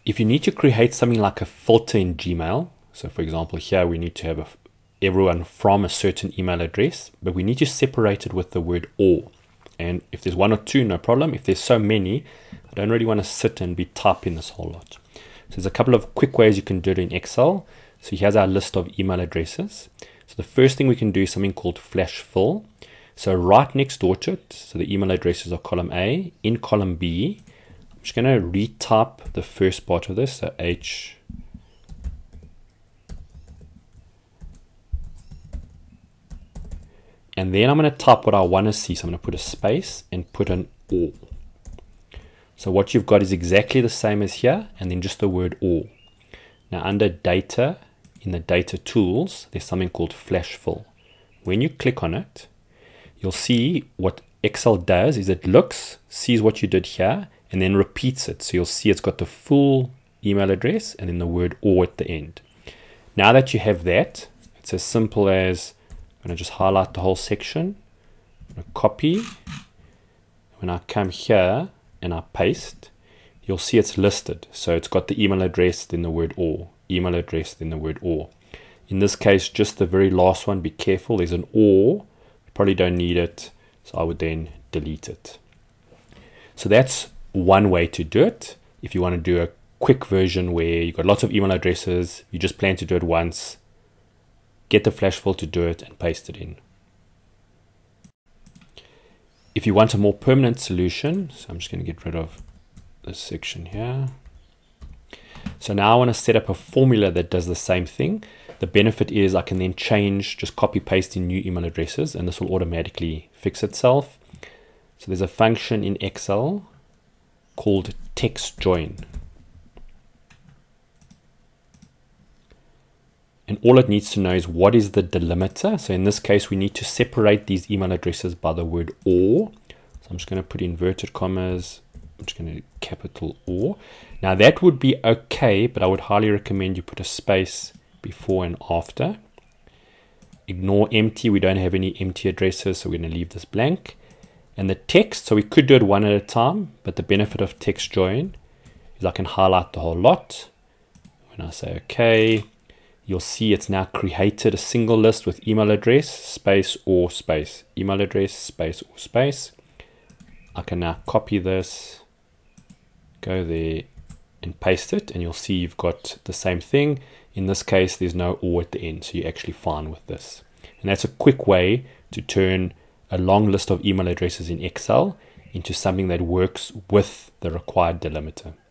If you need to create something like a filter in Gmail, so for example here we need to have everyone from a certain email address, but we need to separate it with the word or. And if there's one or two, no problem. If there's so many, I don't really want to sit and be typing this whole lot. So there's a couple of quick ways you can do it in Excel. So here's our list of email addresses. So the first thing we can do is something called flash fill. So right next door to it, so the email addresses are column A. In column B, I'm just going to retype the first part of this, so H. And then I'm going to type what I want to see. So I'm going to put a space and put an or. So what you've got is exactly the same as here, and then just the word or. Now under data, in the data tools, there's something called flash fill. When you click on it, you'll see what Excel does is it looks, sees what you did here, and then repeats it. So you'll see it's got the full email address and then the word or at the end. Now that you have that, it's as simple as I'm going to just highlight the whole section, I'm going to copy. When I come here and I paste, you'll see it's listed. So it's got the email address, then the word or, email address, then the word or. In this case, just the very last one, be careful, there's an or, you probably don't need it, so I would then delete it. So that's one way to do it. If you want to do a quick version where you've got lots of email addresses, you just plan to do it once, get the flash fill to do it and paste it in. If you want a more permanent solution, so I'm just going to get rid of this section here. So now I want to set up a formula that does the same thing. The benefit is I can then change, just copy paste in new email addresses, and this will automatically fix itself. So there's a function in Excel called text join. And all it needs to know is what is the delimiter. So in this case, we need to separate these email addresses by the word or. So I'm just going to put inverted commas. I'm just going to capital or. Now that would be okay, but I would highly recommend you put a space before and after. Ignore empty. We don't have any empty addresses, so we're going to leave this blank. And the text, so we could do it one at a time, but the benefit of text join is I can highlight the whole lot. When I say okay, you'll see it's now created a single list with email address, space, or space. Email address, space, or space. I can now copy this, go there, and paste it, and you'll see you've got the same thing. In this case, there's no or at the end, so you're actually fine with this. And that's a quick way to turn a long list of email addresses in Excel into something that works with the required delimiter.